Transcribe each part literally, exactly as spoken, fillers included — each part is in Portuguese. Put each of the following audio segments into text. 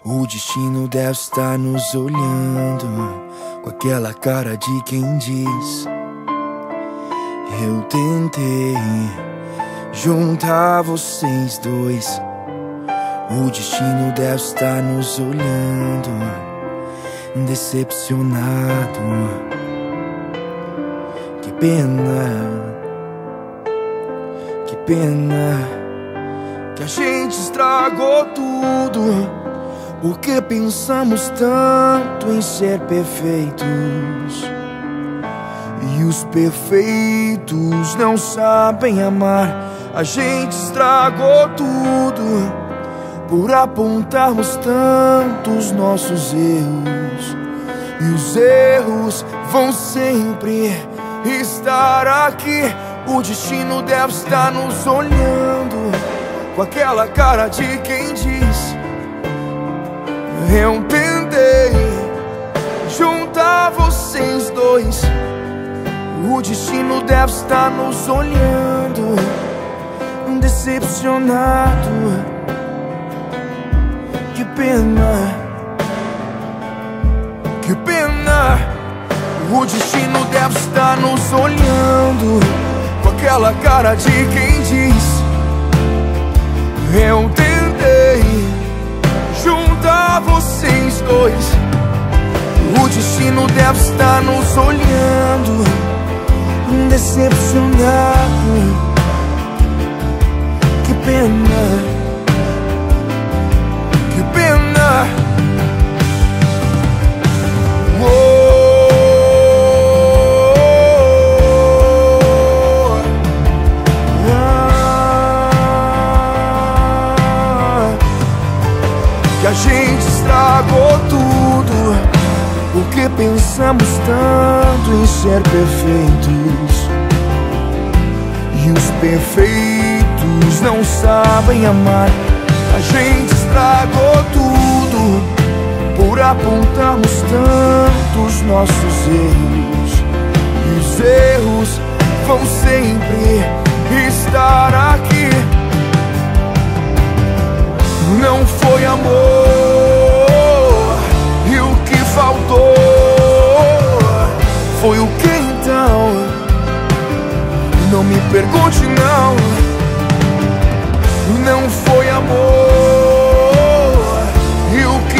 O destino deve estar nos olhando com aquela cara de quem diz: eu tentei juntar vocês dois. O destino deve estar nos olhando, decepcionado. Que pena, que pena que a gente estragou tudo, porque pensamos tanto em ser perfeitos. E os perfeitos não sabem amar. A gente estragou tudo por apontarmos tanto os nossos erros. E os erros vão sempre estar aqui. O destino deve estar nos olhando com aquela cara de quem diz: eu tentei juntar vocês dois. O destino deve estar nos olhando, decepcionado. Que pena, que pena. O destino deve estar nos olhando com aquela cara de quem diz: eu tentei juntar vocês dois. O destino deve estar nos olhando, decepcionado. Que pena, que pena. Oh, ah, que a gente estragou tudo, porque pensamos tanto em ser perfeitos. E os perfeitos não sabem amar. A gente estragou tudo por apontarmos tanto os nossos erros. E os erros vão sempre estar aqui. Não foi amor, e o que faltou foi o que então? Não me pergunte não. Não foi amor, e o que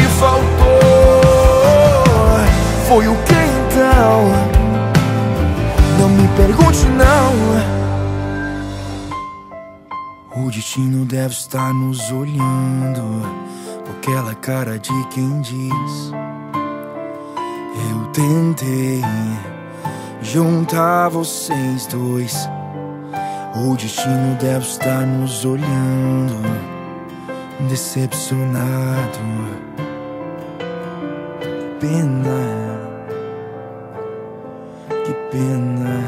faltou foi o que então? Não me pergunte não. O destino deve estar nos olhando com aquela cara de quem diz: eu tentei juntar vocês dois. O destino deve estar nos olhando, decepcionado. Que pena, que pena.